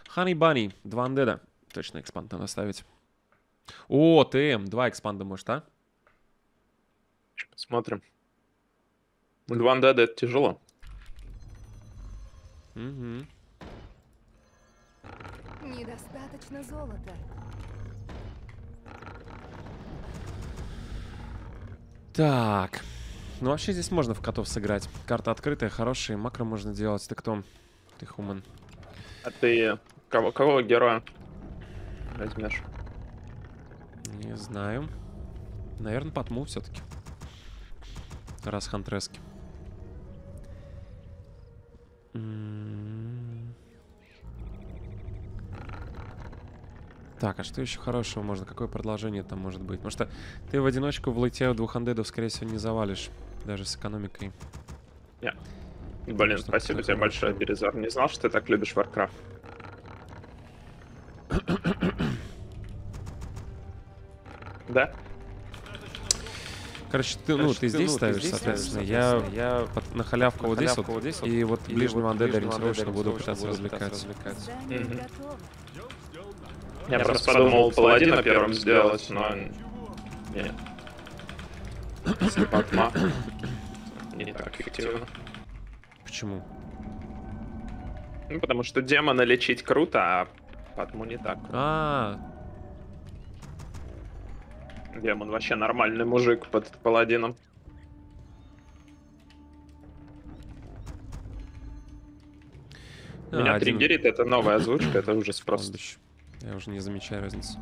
Honey Bunny, 2 андеда. Точно экспанд надо ставить. О, ТМ, 2 экспанда может, а? Посмотрим. 2 андеда это тяжело. Угу. Недостаточно золота. Так. Ну, вообще здесь можно в котов сыграть. Карта открытая, хорошая, макро можно делать. Ты кто? Ты хуман. А ты кого героя возьмешь? Не знаю. Наверное, Патму все-таки. Раз хантрески. Так, а что еще хорошего можно? Какое продолжение там может быть? Потому что ты в одиночку в лейте 2 андедов, скорее всего, не завалишь. Даже с экономикой. Нет. Блин, Что спасибо такое тебе большое, Березар. Не знал, что ты так любишь Warcraft. Да? Короче, ты здесь ставишь, соответственно. Я на халявку вот здесь вот, и вот ближнего андеда ориентировочно буду пытаться развлекать. Здание готово. Я просто подумал паладина первым сделать, но... Нет. Патма. Не так эффективно. Почему? Ну, потому что демона лечить круто, а Патму не так. Демон вообще нормальный мужик под паладином. Меня триггерит, это новая озвучка, это ужас просто. Я уже не замечаю разницы.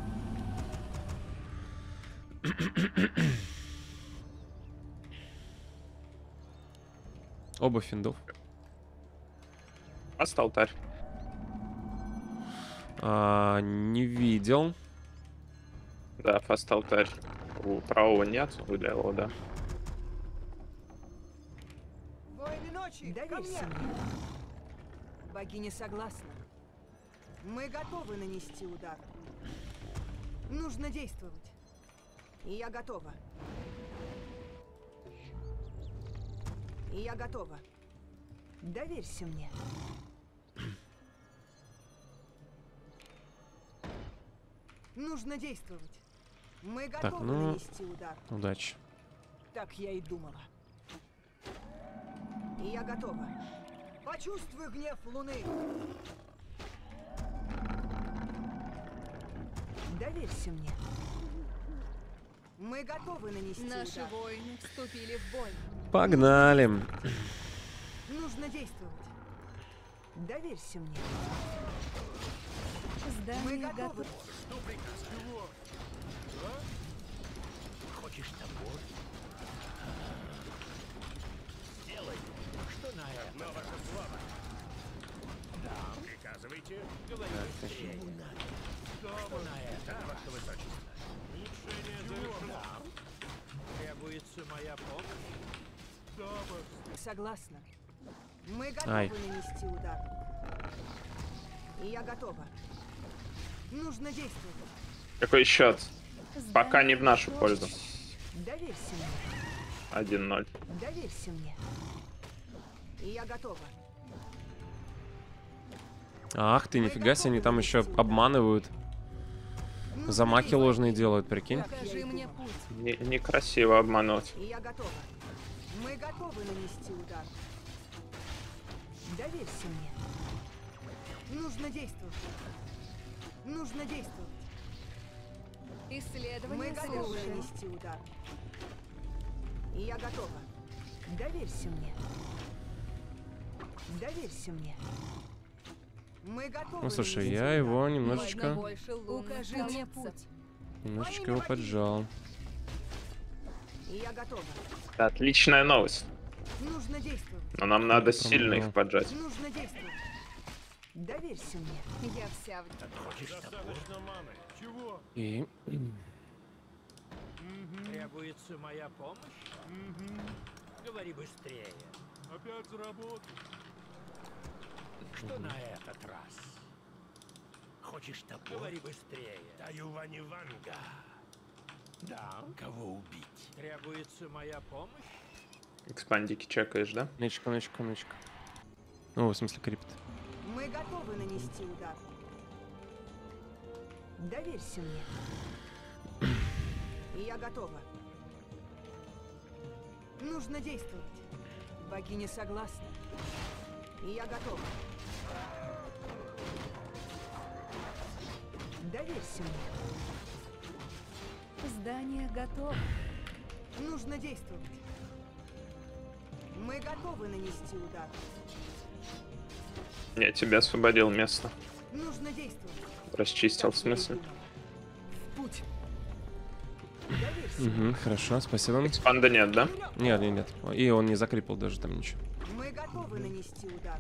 Оба финдов. Фаст алтарь. Не видел. Да, фаст алтарь. У правого нет, у левого, да. Воины ночи, ко мне! Богиня согласна. Мы готовы нанести удар. Нужно действовать. И я готова. И я готова. Доверься мне. Нужно действовать. Мы готовы нанести удар. Удачи. Так я и думала. И я готова. Почувствуй гнев луны. Доверься мне. Мы готовы нанести Наши удар. воины вступили в бой. Погнали. Нужно действовать. Доверься мне. Здание готово. Что приказ? Чего? Хочешь топор? Сделай. Что на это? Одна ваша слава. Да, приказывайте. Говорите быстрее. Что на это, ваше высочество? Улучшение завершено. Требуется моя помощь. Согласна. Мы готовы нанести удар. И я готова. Нужно действовать. Какой счет? Пока не в нашу пользу. Доверься мне. 1-0. Доверься мне. И я готова. Ах ты, нифига себе, они там еще обманывают. Замахи ложные делают, прикинь. Покажи мне путь. Некрасиво обмануть. И я готова. Мы готовы нанести удар. Доверься мне. Нужно действовать. Нужно действовать. Мы Исследование готовы совершено. нанести удар. И я готова. Доверься мне. Доверься мне. Мы готовы. Ну, слушай, нанести я удар. его Можно немножечко... больше лун. Укажи мне путь. Немножечко его поджал. И я готова. Это отличная новость. Нужно действовать. Но нам надо сильно их поджать. Нужно действовать. Доверься мне. Я вся в... Хочешь топор? Чего? И... Требуется моя помощь? Говори быстрее. Опять заработал. Что на этот раз? Хочешь топор? Говори быстрее. Даю Вани Ванга. Да. Кого убить? Требуется моя помощь? Экспандики чекаешь, да? Нычка. Ну, в смысле, крипт. Мы готовы нанести удар. Доверься мне. Я готова. Нужно действовать. Богиня согласна. Я готова. Доверься мне. Здание готово. Нужно действовать. Мы готовы нанести удар. Я тебе освободил место. Нужно действовать. Расчистил, в смысле. В путь. Доверься. Угу, хорошо, спасибо. Экспанда нет, да? Нет, нет, нет. И он не закрепил даже там ничего. Мы готовы нанести удар.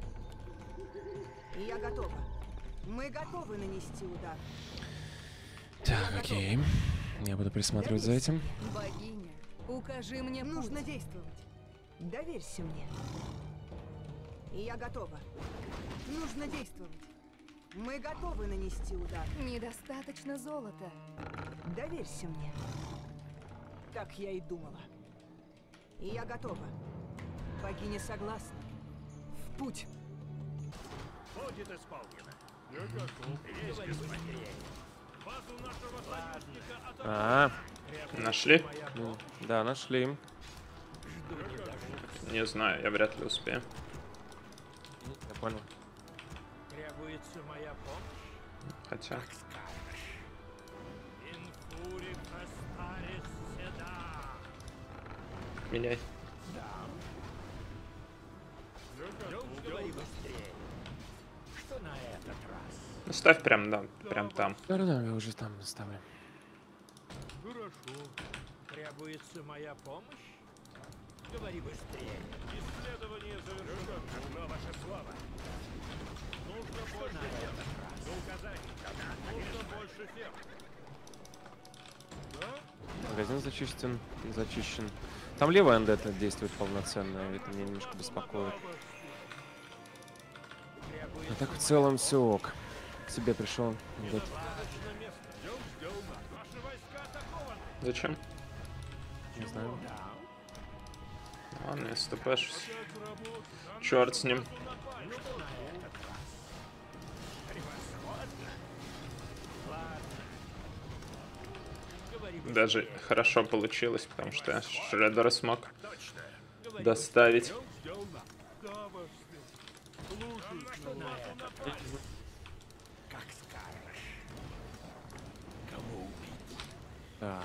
Я готова. Мы готовы нанести удар. Так, окей. Я буду присматривать за этим. Богиня, укажи мне путь. Нужно действовать. Доверься мне. Я готова. Нужно действовать. Мы готовы нанести удар. Недостаточно золота. Доверься мне. Так я и думала. Я готова. Богиня согласна. В путь. Будет исполнено. Я готов. Есть, господин. Базу нашего союзника А, Нашли? ну, да, нашли. Не знаю, я вряд ли успею. Я понял. требуется моя помощь. Хотя. Инфурик Астарис Седа. Меняй. Говори быстрее. Что на этот раз? Ну, ставь прям, да, прям там. Да, я уже там ставлю. Хорошо. Требуется моя помощь? Говори быстрее. Исследование завершено. Каково ваше слово? Нужно больше ферм. Указаний. Нужно больше ферм. Да? Магазин зачищен. Там левый андет действует полноценно, это меня немножко беспокоит. А так в целом все ок. К себе пришел. андет. Достаточно места. Сделано. Ваши войска атакованы. Зачем? Не знаю. Ладно, я стопашусь. Черт с ним. Даже хорошо получилось, потому что я Шреддера смог доставить. Сделано. Да, ваш слушай. Как скажешь. Кого убить? Так.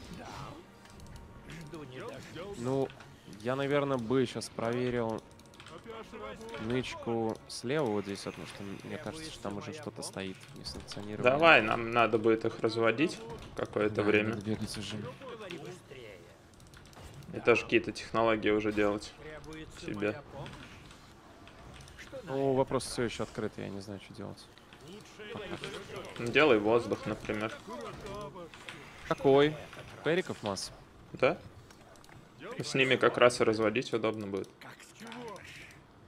Жду не дождусь. Ну, я, наверное, бы сейчас проверил нычку слева вот здесь, вот, потому что мне кажется, что там уже что-то стоит несанкционированное. Давай, нам надо будет их разводить какое-то Да, время. надо бегать уже. Говори быстрее. И тоже какие-то технологии уже делать Требуется себе. моя помощь? Что на Ну, вопрос все еще открытый, я не знаю, что делать. Ну, делай воздух, например. Какой? Периков масса. Да? С ними как раз и разводить удобно будет. как скажешь.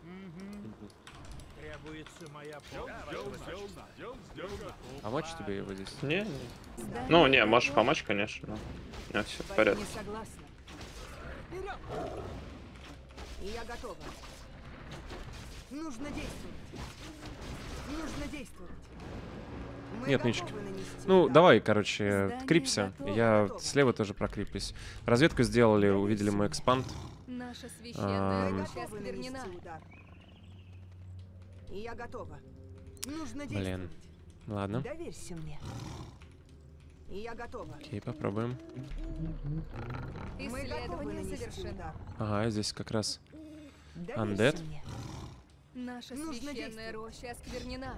Требуется моя помощь? Помочь тебе его здесь? Не, не. Здание Ну, не, можешь готово. помочь, конечно, но у меня все в Богиня порядке. согласна. Вперед! Я готова. Нужно действовать. Нужно действовать. Мы Нет, готовы нычки. нанести Ну, удар. давай, короче, Здание крипся. готово. Я Готово. слева тоже прокриплюсь. Разведку сделали, увидели мой экспанд. Наша священная Мы роща готовы осквернена. нанести удар. Я готова. Нужно Блин. действовать. Ладно. Доверься мне. Я готова. Окей, попробуем. Мы готовы Исследование нанести завершено. удар. Ага, здесь как раз Доверься Undead? мне. Наша Нужно священная действовать. роща осквернена.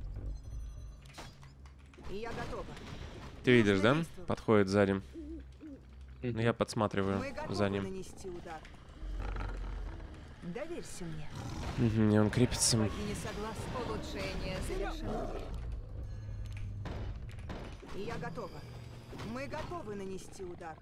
Я готова. ты видишь, да? действовать. Подходит сзади. Ну, я подсматриваю Мы готовы за ним. нанести удар. Доверься мне. Угу, и он крепится. Богиня согласна. Улучшение завершено. Я готова. Мы готовы нанести удар.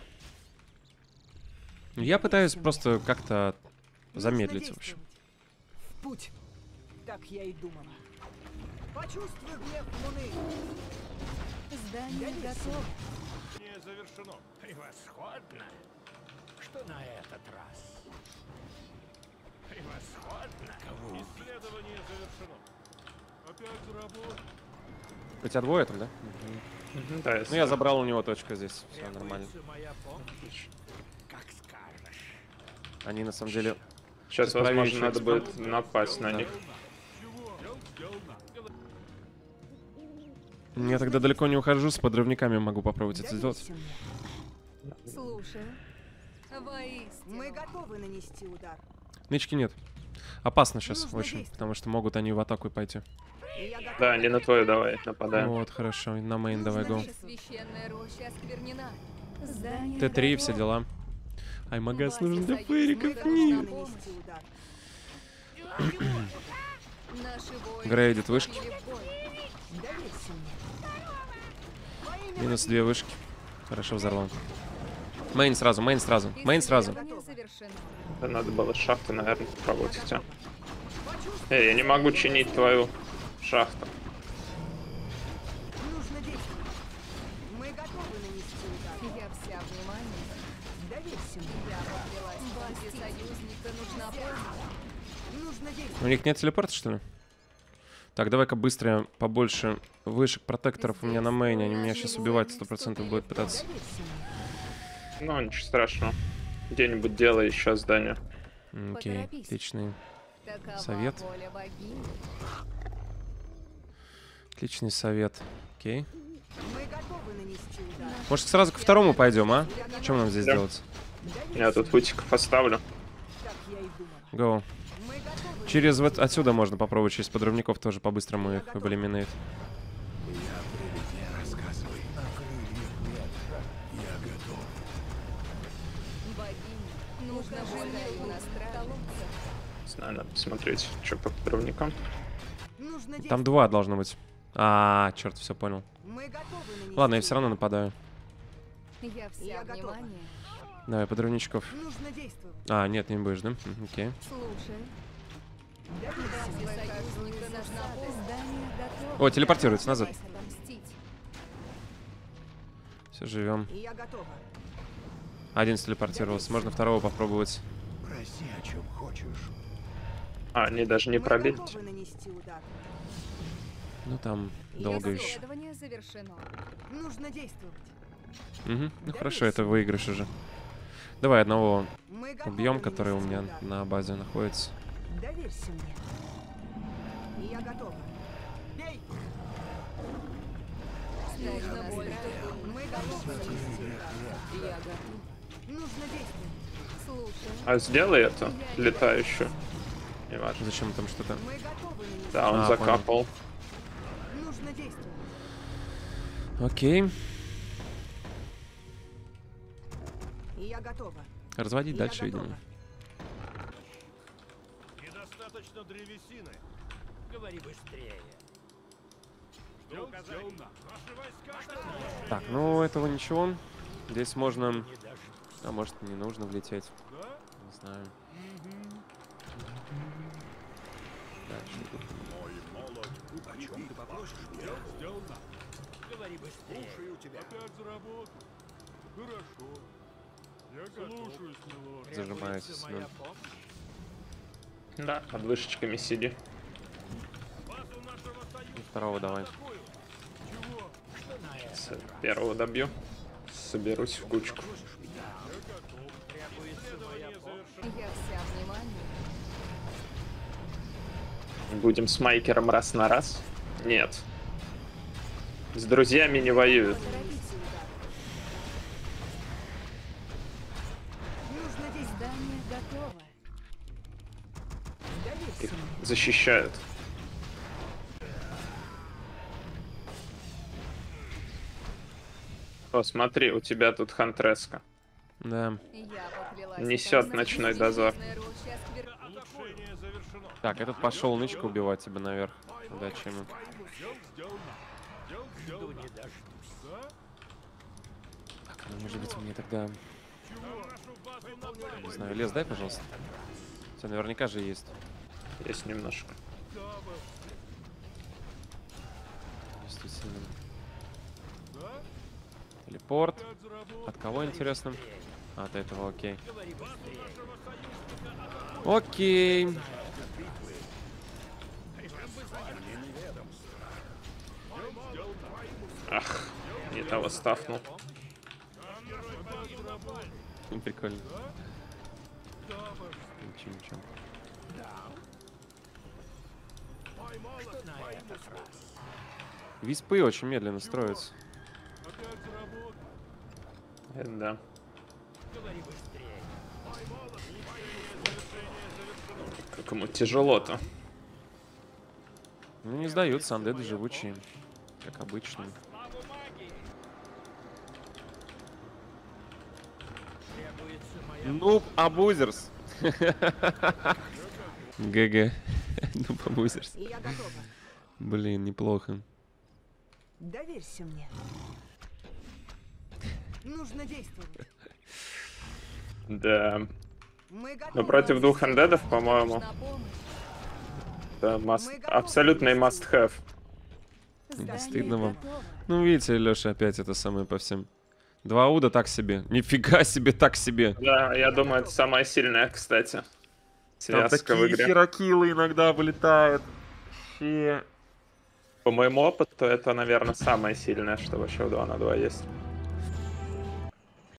Я пытаюсь просто как-то Нужно замедлить, в общем. действовать. В путь. Так я и думала. Почувствуй гнев луны. Здание Доверься готово. Не завершено. Превосходно. Что на этот раз? Превосходно. Кого убить? Исследование завершено. Опять за работу. У тебя двое там, да? Мгм, да, Ну, я забрал у него точку здесь. Все нормально. Требуется моя помощь. Как скажешь. Они на самом деле... Сейчас, Сейчас проверим, возможно, надо что будет напасть на них. Я тогда далеко не ухожу, с подрывниками могу попробовать это сделать. Доверься мне. Слушаю. Воистину. Мы готовы нанести удар. Нычки нет. Опасно сейчас Нужно очень, действовать. потому что могут они в атаку пойти. И я готова. Да, не на твою давай, нападаем. Вот, хорошо. На мейн давай, го. Наша священная роща осквернена. Здание Т3, все готово. дела. Ай, магаз Базе нужен для союзника фейриков. нужна Нет. помощь. Нанести удар. Наши воины Грейдит вышки. вступили в бой. Доверься мне. Минус 2 вышки. Хорошо взорвал. Мейн сразу, мейн сразу. Мейн сразу. Исследование завершено. Да, надо было шахту, наверное, попробовать идти. Эй, я не могу чинить твою шахту. Нужно действовать. Мы готовы нанести удар. Я вся внимание. Доверься мне. Я поклялась. Базе союзника нужна помощь. Нужно действовать. У них нет телепорта, что ли? Так, давай-ка быстро побольше вышек протекторов у меня на мейне. Они меня сейчас убивать 100% будут пытаться. Доверься мне. Ну, ничего страшного. Где-нибудь делай еще здание. Окей, Поторопись. отличный. Такова Совет. воля богини. Отличный совет. Окей. Мы готовы нанести удар. Может, сразу ко второму пойдем, а? Что нам здесь Да. делать? Я тут футиков поставлю. Так я и думала. Go. Мы готовы. Через вот отсюда можно попробовать, через подрывников тоже по-быстрому их элиминейт. Рассказывай. О крыльях ветра. Я готов. Богиня. Нужно вода на страже. Не знаю, надо посмотреть, что по подрывникам. Нужно Там действовать. 2 должно быть. А, черт, все понял. Мы готовы нанести Ладно, я все удар. равно нападаю. Я вся Я готова. внимание. Давай, подрывничков. Нужно действовать. А, нет, не будешь, да? Окей. Слушай. Доверься мне. Базе союзника нужна помощь. Здание готово. О, телепортируется назад. Постарайся отомстить. Все, живем. И я готова. Один телепортировался. Можно второго попробовать. Проси, о чем хочешь. А, они даже не Мы пробили. готовы нанести удар. Ну там долго еще. Исследование завершено. Нужно действовать. Угу. Ну хорошо, это выигрыш уже. Давай одного Мы готовы убьем, который у нанести меня удар. на базе находится. Доверься мне. И я готова. Бей! Нужно боль. Мы готовы нанести удар. Я готов. Нужно действовать. Слушай. А сделай это, летающую. Не важно. Зачем там что-то? Мы готовы нанести Да, он А, закапал. Нужно действовать. Окей. И я готова. Разводить И дальше, я готова. видимо. Недостаточно древесины. Говори быстрее. Жду указаний. Наши войска. Так, ну этого ничего. Здесь можно... Не дождусь. А может не нужно влететь. Да? Не знаю. Дальше тут. О чем ты попросишь? Сделано. Говори быстрее. Слушаю тебя. Опять за работу. Хорошо. Я слушаюсь, милорд. Зажимается Требуется моя Семен. помощь. Да, под вышечками сиди. Базу нашего союза. Второго давай. Атакую. Чего? Что на это? С первого добью. Соберусь в кучку. Требуется моя помощь. Я вся внимание. Будем с Майкером раз на раз? Нет. С друзьями не воюют. Поторопись. Нужно действовать. Здание готово. Доверься Их мне. защищают. О, смотри, у тебя тут хантреска. Да. Я поклялась. Несет отомстить. ночной дозор. Звездная роща осквернена. Улучшение завершено. Так, этот пошел нычку убивать тебя наверх. Удачи ему. Дел сделано. Дел Жду сделано. не дождусь. Да? Так, ну может быть мне тогда... Чего? Нашу базу напали. Не знаю, лес дай, пожалуйста. У тебя наверняка же есть. Есть немножко. Действительно. Да? Телепорт. Опять за работу. От кого, интересно? От этого окей. Окей. Ах, не того стафнул. Прикольно. Ничего, ничего. Виспы очень медленно строятся. Да. Как ему тяжело-то. Ну не сдаются, андеды живучие. Как обычно. Ну, абузерс. ГГ. Ну, абузерс. Я готова. Блин, неплохо. Доверься мне. Нужно действовать. Да. Мы готовы. Но против двух андедов, по-моему, Нужна помощь. это абсолютный must-have. Здание стыдно вам? готово. Ну, видите, Леша опять это самое по всем. 2 уда так себе. Нифига себе, так себе. Да, я думаю, это самая сильная, кстати. Там Связка в такие игре. херокилы иногда вылетают. Вообще. По моему опыту, это, наверное, самое сильное, что вообще в 2 на 2 есть.